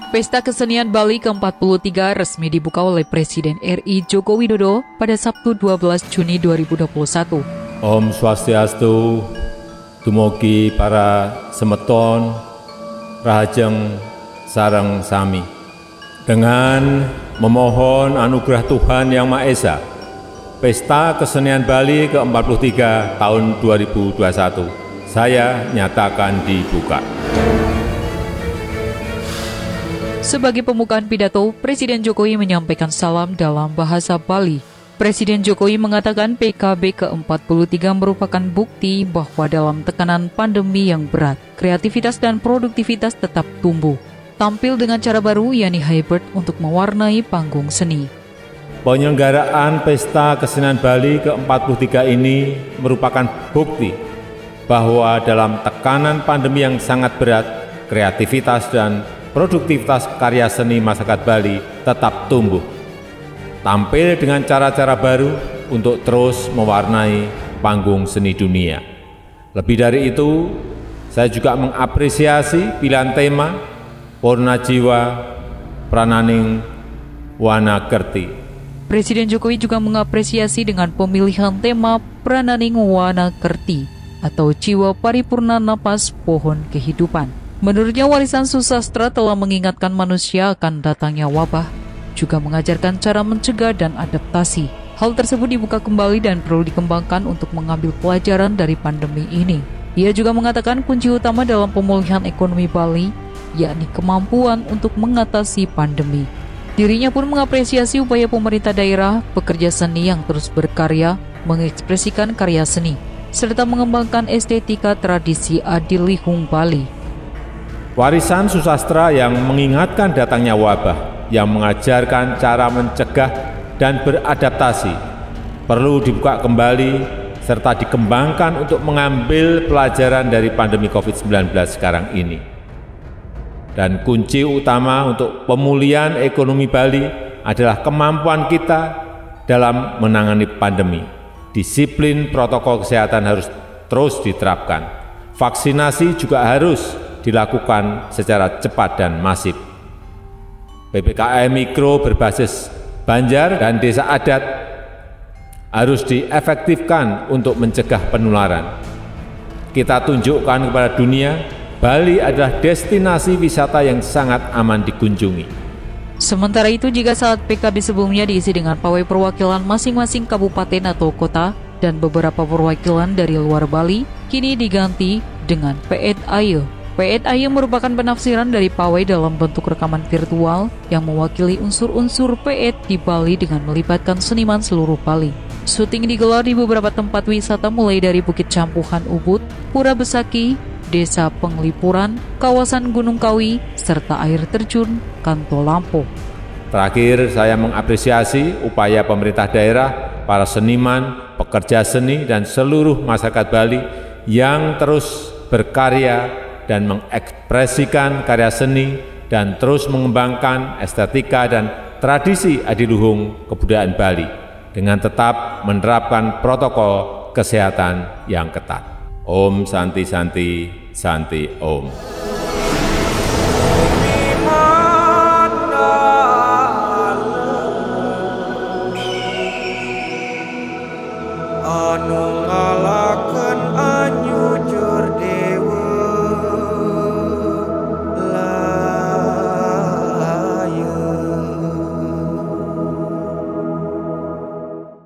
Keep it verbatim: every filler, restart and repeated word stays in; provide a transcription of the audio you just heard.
Pesta Kesenian Bali ke empat puluh tiga resmi dibuka oleh Presiden R I Joko Widodo pada Sabtu dua belas Juni dua ribu dua puluh satu. Om Swastiastu, dumugi para semeton, rahajeng sareng sami. Dengan memohon anugerah Tuhan Yang Maha Esa, Pesta Kesenian Bali ke empat puluh tiga tahun dua ribu dua puluh satu, saya nyatakan dibuka. Sebagai pembukaan pidato, Presiden Jokowi menyampaikan salam dalam bahasa Bali. Presiden Jokowi mengatakan P K B ke empat puluh tiga merupakan bukti bahwa dalam tekanan pandemi yang berat, kreativitas dan produktivitas tetap tumbuh. Tampil dengan cara baru, yakni hybrid untuk mewarnai panggung seni. Penyelenggaraan Pesta Kesenian Bali ke empat puluh tiga ini merupakan bukti bahwa dalam tekanan pandemi yang sangat berat, kreativitas dan produktivitas karya seni masyarakat Bali tetap tumbuh. Tampil dengan cara-cara baru untuk terus mewarnai panggung seni dunia. Lebih dari itu, saya juga mengapresiasi pilihan tema Purna Jiwa Prananing Wana Kerti. Presiden Jokowi juga mengapresiasi dengan pemilihan tema Prananing Wana Kerti atau Jiwa Paripurna Napas Pohon Kehidupan. Menurutnya, warisan susastra telah mengingatkan manusia akan datangnya wabah, juga mengajarkan cara mencegah dan adaptasi. Hal tersebut dibuka kembali dan perlu dikembangkan untuk mengambil pelajaran dari pandemi ini. Ia juga mengatakan kunci utama dalam pemulihan ekonomi Bali, yakni kemampuan untuk mengatasi pandemi. Dirinya pun mengapresiasi upaya pemerintah daerah, pekerja seni yang terus berkarya, mengekspresikan karya seni, serta mengembangkan estetika tradisi Adilihung Bali. Warisan susastra yang mengingatkan datangnya wabah, yang mengajarkan cara mencegah dan beradaptasi, perlu dibuka kembali serta dikembangkan untuk mengambil pelajaran dari pandemi covid sembilan belas sekarang ini. Dan kunci utama untuk pemulihan ekonomi Bali adalah kemampuan kita dalam menangani pandemi. Disiplin protokol kesehatan harus terus diterapkan. Vaksinasi juga harus dilakukan secara cepat dan masif. P P K M Mikro berbasis Banjar dan desa adat harus diefektifkan untuk mencegah penularan. Kita tunjukkan kepada dunia, Bali adalah destinasi wisata yang sangat aman dikunjungi. Sementara itu, jika saat P K B sebelumnya diisi dengan pawai perwakilan masing-masing kabupaten atau kota dan beberapa perwakilan dari luar Bali, kini diganti dengan P E T Aye. P E T Aye merupakan penafsiran dari pawai dalam bentuk rekaman virtual yang mewakili unsur-unsur P E T di Bali dengan melibatkan seniman seluruh Bali. Syuting digelar di beberapa tempat wisata mulai dari Bukit Campuhan Ubud, Pura Besaki, Desa Penglipuran, kawasan Gunung Kawi, serta air terjun Kantolampo. Terakhir, saya mengapresiasi upaya pemerintah daerah, para seniman, pekerja seni, dan seluruh masyarakat Bali yang terus berkarya dan mengekspresikan karya seni dan terus mengembangkan estetika dan tradisi adiluhung kebudayaan Bali dengan tetap menerapkan protokol kesehatan yang ketat. Om Santi Santi Santi Om.